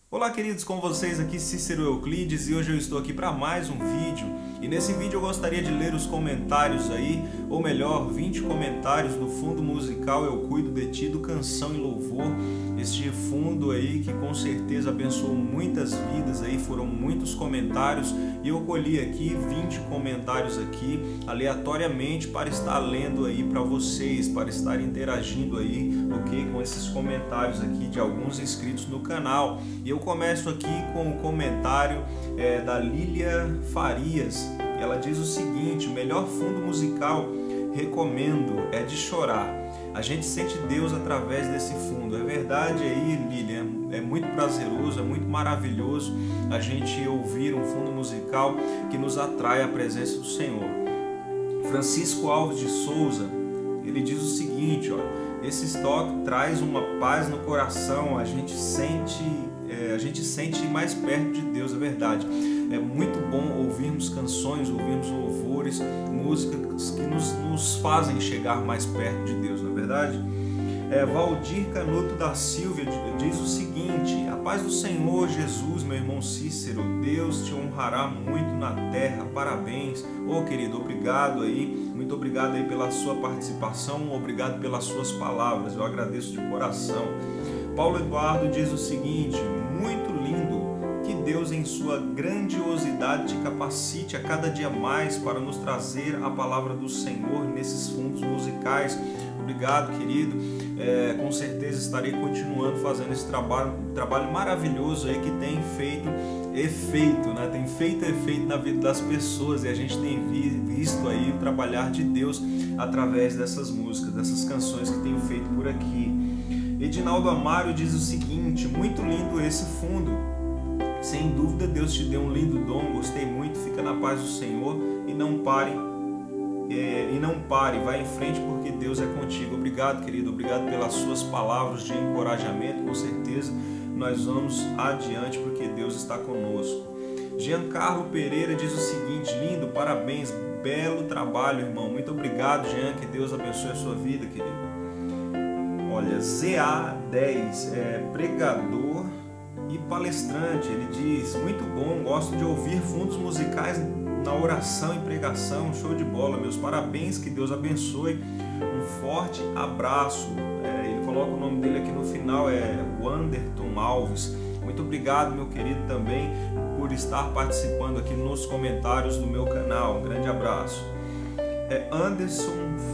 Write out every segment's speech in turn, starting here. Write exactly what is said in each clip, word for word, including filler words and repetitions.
Olá queridos, com vocês aqui Cícero Euclides e hoje eu estou aqui para mais um vídeo e nesse vídeo eu gostaria de ler os comentários aí, ou melhor, vinte comentários do fundo musical Eu Cuido de Ti, do Canção e Louvor, este fundo aí que com certeza abençoou muitas vidas aí, foram muitos comentários e eu colhi aqui vinte comentários aqui aleatoriamente para estar lendo aí para vocês, para estar interagindo aí, ok, com esses comentários aqui de alguns inscritos no canal. E eu começo aqui com o comentário é, da Lília Farias. Ela diz o seguinte: o melhor fundo musical, recomendo, é de chorar. A gente sente Deus através desse fundo. É verdade aí, Lília, é muito prazeroso, é muito maravilhoso a gente ouvir um fundo musical que nos atrai à presença do Senhor. Francisco Alves de Souza, ele diz o seguinte, ó: esse estoque traz uma paz no coração, a gente sente É, a gente sente mais perto de Deus, é verdade. É muito bom ouvirmos canções, ouvirmos louvores, músicas que nos, nos fazem chegar mais perto de Deus, não é verdade? É, Valdir Canuto da Silva diz o seguinte: a paz do Senhor Jesus, meu irmão Cícero, Deus te honrará muito na terra, parabéns. Ô querido, obrigado aí, muito obrigado aí pela sua participação, obrigado pelas suas palavras, eu agradeço de coração. Paulo Eduardo diz o seguinte: muito lindo, que Deus em sua grandiosidade te capacite a cada dia mais para nos trazer a palavra do Senhor nesses fundos musicais. Obrigado, querido, é, com certeza estarei continuando fazendo esse trabalho, um trabalho maravilhoso aí que tem feito efeito, né? Tem feito efeito na vida das pessoas e a gente tem visto aí o trabalhar de Deus através dessas músicas, dessas canções que tenho feito por aqui. Edinaldo Amário diz o seguinte: muito lindo esse fundo, sem dúvida Deus te deu um lindo dom, gostei muito, fica na paz do Senhor e não pare, é, e não pare, vai em frente porque Deus é contigo. Obrigado, querido, obrigado pelas suas palavras de encorajamento, com certeza nós vamos adiante porque Deus está conosco. Giancarlo Pereira diz o seguinte: lindo, parabéns, belo trabalho, irmão, muito obrigado, Jean, que Deus abençoe a sua vida, querido. Olha, Z A dez, é, pregador e palestrante, ele diz: muito bom, gosto de ouvir fundos musicais na oração e pregação, show de bola, meus parabéns, que Deus abençoe, um forte abraço. É, ele coloca o nome dele aqui no final, é Wanderton Alves. Muito obrigado, meu querido, também por estar participando aqui nos comentários do meu canal, um grande abraço. É Anderson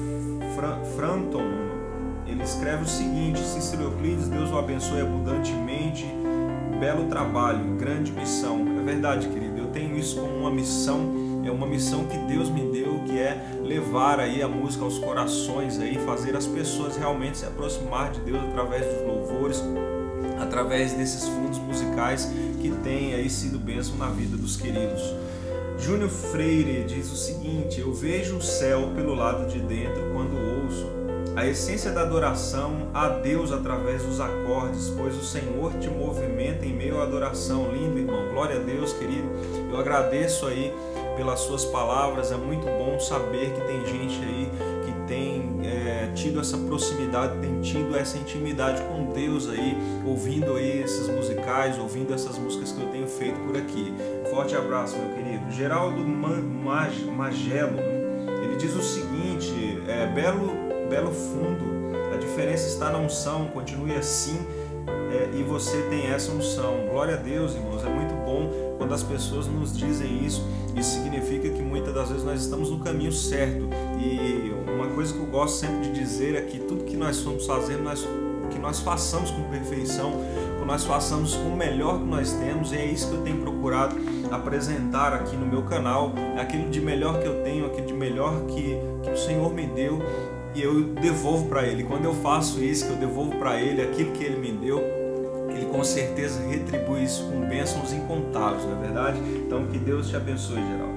Franton, ele escreve o seguinte: Cícero Euclides, Deus o abençoe abundantemente, belo trabalho, grande missão. É verdade, querido, eu tenho isso como uma missão, é uma missão que Deus me deu, que é levar aí a música aos corações, aí, fazer as pessoas realmente se aproximar de Deus através dos louvores, através desses fundos musicais que têm aí sido bênção na vida dos queridos. Júnior Freire diz o seguinte: eu vejo o céu pelo lado de dentro quando ouço a essência da adoração a Deus através dos acordes, pois o Senhor te movimenta em meio à adoração. Lindo, irmão, glória a Deus, querido, eu agradeço aí pelas suas palavras, é muito bom saber que tem gente aí que tem é, tido essa proximidade, tem tido essa intimidade com Deus aí, ouvindo aí esses musicais, ouvindo essas músicas que eu tenho feito por aqui. Forte abraço, meu querido. Geraldo Magelo, ele diz o seguinte: é, belo belo fundo, a diferença está na unção, continue assim é, e você tem essa unção. Glória a Deus, irmãos, é muito bom quando as pessoas nos dizem isso. Isso significa que muitas das vezes nós estamos no caminho certo. E uma coisa que eu gosto sempre de dizer é que tudo que nós vamos fazer, nós, que nós façamos com perfeição, que nós façamos com o melhor que nós temos, e é isso que eu tenho procurado apresentar aqui no meu canal, é aquilo de melhor que eu tenho, aquilo de melhor que, que o Senhor me deu, e eu devolvo para Ele. Quando eu faço isso, que eu devolvo para Ele aquilo que Ele me deu, Ele com certeza retribui isso com bênçãos incontáveis, não é verdade? Então que Deus te abençoe, Geraldo.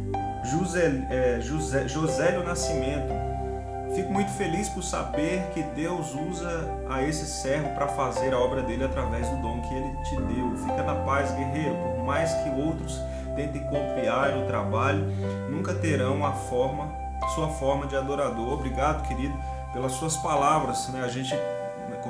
José, é, José, Josélio Nascimento: fico muito feliz por saber que Deus usa a esse servo para fazer a obra dele através do dom que Ele te deu. Fica na paz, guerreiro, por mais que outros tentem copiar o trabalho, nunca terão a forma sua forma de adorador. Obrigado, querido, pelas suas palavras, né? A gente, como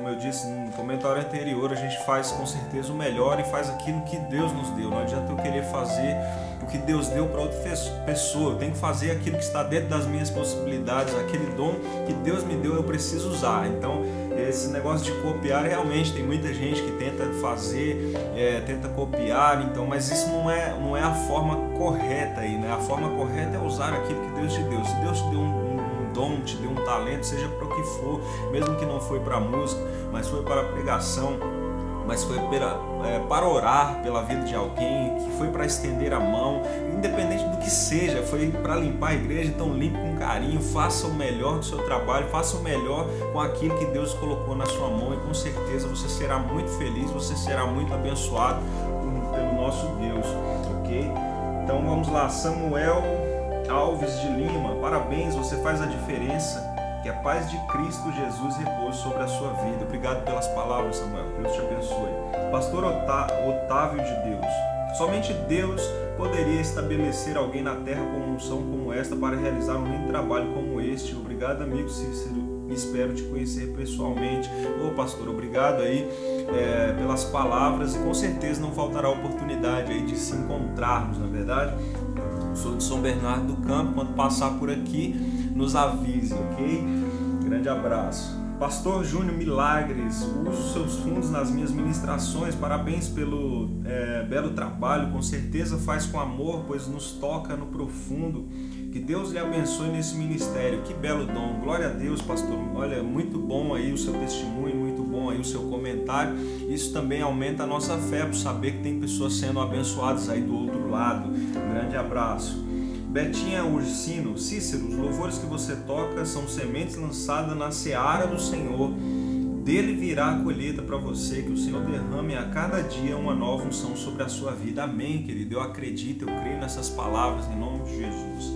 como eu disse no comentário anterior, a gente faz com certeza o melhor e faz aquilo que Deus nos deu. Não adianta eu querer fazer o que Deus deu para outra pessoa. Eu tenho que fazer aquilo que está dentro das minhas possibilidades, aquele dom que Deus me deu, eu preciso usar. Então, esse negócio de copiar, realmente tem muita gente que tenta fazer, é, tenta copiar, então, mas isso não é, não é a forma correta aí, né? A forma correta é usar aquilo que Deus te deu. Se Deus te deu um, um dom, te deu um talento, seja para o que for, mesmo que não foi para música, mas foi para a pregação, mas foi para, é, para orar pela vida de alguém, que foi para estender a mão, independente do que seja, foi para limpar a igreja, então limpe com carinho, faça o melhor do seu trabalho, faça o melhor com aquilo que Deus colocou na sua mão e com certeza você será muito feliz, você será muito abençoado pelo nosso Deus, ok? Então vamos lá, Samuel Alves de Lima, parabéns, você faz a diferença. Que a paz de Cristo Jesus repouse sobre a sua vida. Obrigado pelas palavras, Samuel. Deus te abençoe. Pastor Otávio de Deus. Somente Deus poderia estabelecer alguém na terra com unção como esta para realizar um lindo trabalho como este. Obrigado, amigo Cícero. Espero te conhecer pessoalmente. Ô, pastor, obrigado aí é, pelas palavras e com certeza não faltará oportunidade aí de se encontrarmos, na verdade. Sou de São Bernardo do Campo. Quando passar por aqui, nos avise, ok? Grande abraço. Pastor Júnior Milagres, uso seus fundos nas minhas ministrações, parabéns pelo é, belo trabalho, com certeza faz com amor, pois nos toca no profundo. Que Deus lhe abençoe nesse ministério, que belo dom, glória a Deus, pastor. Olha, muito bom aí o seu testemunho, muito bom aí o seu comentário, isso também aumenta a nossa fé, por saber que tem pessoas sendo abençoadas aí do outro lado. Grande abraço. Betinha Ursino, Cícero, os louvores que você toca são sementes lançadas na seara do Senhor. Dele virá a colheita para você, que o Senhor derrame a cada dia uma nova unção sobre a sua vida. Amém, querido. Eu acredito, eu creio nessas palavras em nome de Jesus.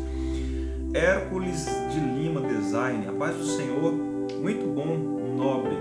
Hércules de Lima Design, a paz do Senhor, muito bom, nobre,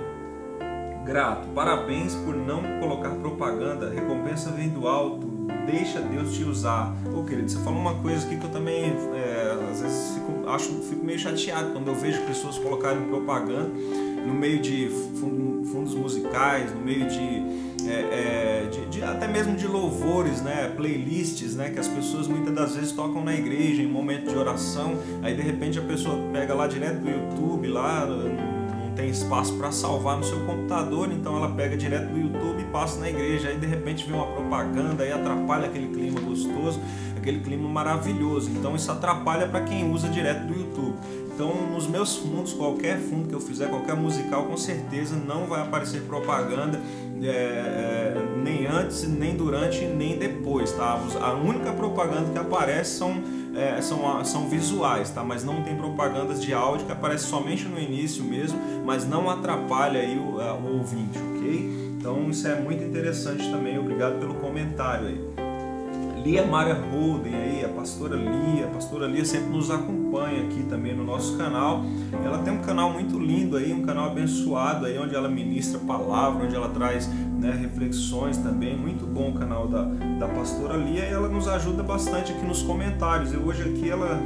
grato. Parabéns por não colocar propaganda, recompensa vem do alto. Deixa Deus te usar. Ô querido, você falou uma coisa aqui que eu também é, às vezes fico, acho, fico meio chateado quando eu vejo pessoas colocarem propaganda no meio de fundos musicais, no meio de, é, é, de, de até mesmo de louvores, né, playlists, né, que as pessoas muitas das vezes tocam na igreja em momento de oração, aí de repente a pessoa pega lá direto do YouTube, lá não tem espaço para salvar no seu computador, então ela pega direto do YouTube e passa na igreja, aí de repente vem uma propaganda, aí atrapalha aquele clima gostoso, aquele clima maravilhoso, então isso atrapalha para quem usa direto do YouTube. Então nos meus fundos, qualquer fundo que eu fizer, qualquer musical, com certeza não vai aparecer propaganda, é, é, nem antes, nem durante, nem depois, tá? A única propaganda que aparece são É, são, são visuais, tá? Mas não tem propagandas de áudio, que aparece somente no início mesmo, mas não atrapalha aí o, o ouvinte, ok? Então isso é muito interessante também, obrigado pelo comentário aí. Lia Maria Holden aí, a pastora Lia, a pastora Lia sempre nos acompanha aqui também no nosso canal. Ela tem um canal muito lindo aí, um canal abençoado aí, onde ela ministra a palavra, onde ela traz, né, reflexões também. Muito bom o canal da, da pastora Lia, e ela nos ajuda bastante aqui nos comentários. E hoje aqui ela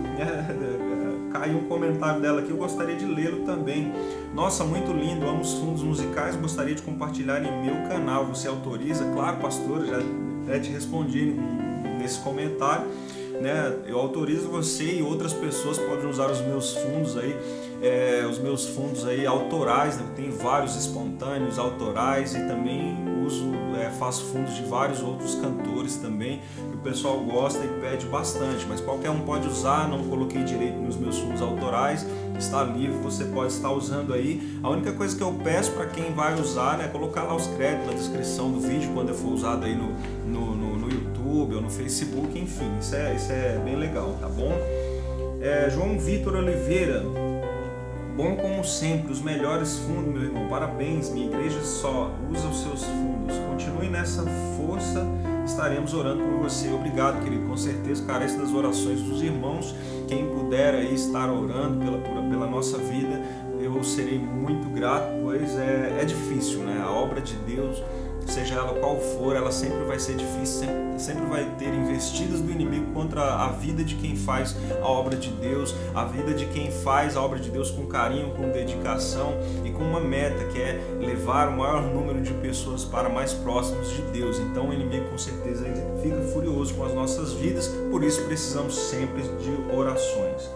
é, caiu um comentário dela aqui, eu gostaria de lê-lo também. Nossa, muito lindo, amo os fundos musicais, gostaria de compartilhar em meu canal. Você autoriza? Claro, pastora, já até te respondi nesse comentário, né? Eu autorizo você, e outras pessoas podem usar os meus fundos aí, é, os meus fundos aí autorais, né? Tem vários espontâneos, autorais, e também uso, é, faço fundos de vários outros cantores também, que o pessoal gosta e pede bastante, mas qualquer um pode usar, não coloquei direito nos meus fundos autorais, está livre, você pode estar usando aí. A única coisa que eu peço para quem vai usar, né, é colocar lá os créditos na descrição do vídeo, quando for usado aí no, no, no, no YouTube ou no Facebook, enfim, isso é, isso é bem legal, tá bom? É, João Vitor Oliveira, bom como sempre, os melhores fundos, meu irmão, parabéns, minha igreja só usa os seus fundos, continue nessa força, estaremos orando por você. Obrigado, querido, com certeza carece das orações dos irmãos, quem puder aí estar orando pela, pela nossa vida, eu serei muito grato, pois é, é difícil, né? A obra de Deus seja ela qual for, ela sempre vai ser difícil, sempre, sempre vai ter investidas do inimigo contra a vida de quem faz a obra de Deus, a vida de quem faz a obra de Deus com carinho, com dedicação e com uma meta, que é levar o maior número de pessoas para mais próximos de Deus. Então o inimigo com certeza ele fica furioso com as nossas vidas, por isso precisamos sempre de orações.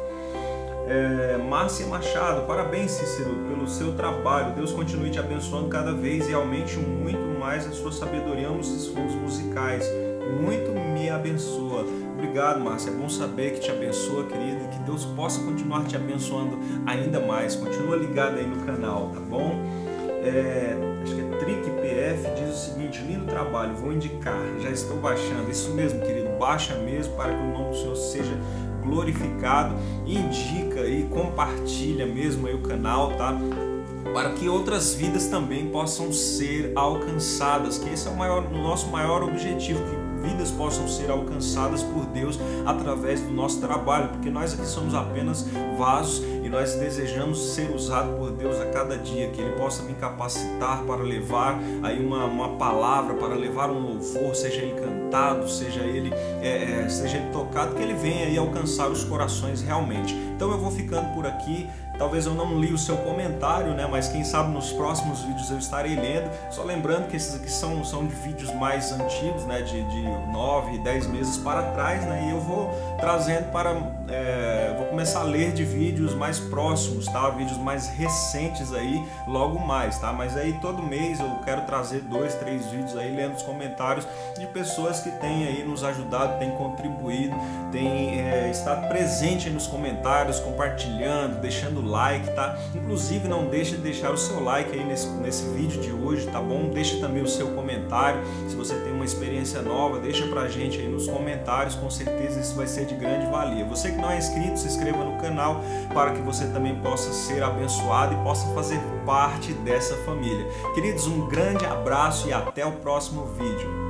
É, Márcia Machado, parabéns, Cícero, pelo seu trabalho. Deus continue te abençoando cada vez e aumente muito mais a sua sabedoria nos fundos musicais. Muito me abençoa. Obrigado, Márcia. É bom saber que te abençoa, querida, e que Deus possa continuar te abençoando ainda mais. Continua ligado aí no canal, tá bom? É, acho que é Trick P F diz o seguinte: lindo trabalho, vou indicar, já estou baixando. Isso mesmo, querido, baixa mesmo para que o nome do Senhor seja glorificado. Indica e compartilha mesmo aí o canal, tá? Para que outras vidas também possam ser alcançadas, que esse é o, maior, o nosso maior objetivo, que vidas possam ser alcançadas por Deus através do nosso trabalho, porque nós aqui somos apenas vasos e nós desejamos ser usados por Deus a cada dia, que Ele possa me capacitar para levar aí uma, uma palavra, para levar um louvor, seja ele cantado, seja ele, é, é, seja ele tocado, que ele venha aí alcançar os corações realmente. Então eu vou ficando por aqui. Talvez eu não li o seu comentário, né? Mas quem sabe nos próximos vídeos eu estarei lendo. Só lembrando que esses aqui são, são de vídeos mais antigos, né? De, de nove, dez meses para trás, né? E eu vou trazendo para... É, vou começar a ler de vídeos mais próximos, tá? Vídeos mais recentes aí, logo mais, tá? Mas aí todo mês eu quero trazer dois, três vídeos aí, lendo os comentários de pessoas que têm aí nos ajudado, têm contribuído, têm é, estado presente aí nos comentários, compartilhando, deixando like, tá? Inclusive não deixe de deixar o seu like aí nesse, nesse vídeo de hoje, tá bom? Deixe também o seu comentário, se você tem uma experiência nova, deixa pra gente aí nos comentários, com certeza isso vai ser de grande valia. Você que não é inscrito, se inscreva no canal para que você também possa ser abençoado e possa fazer parte dessa família. Queridos, um grande abraço e até o próximo vídeo.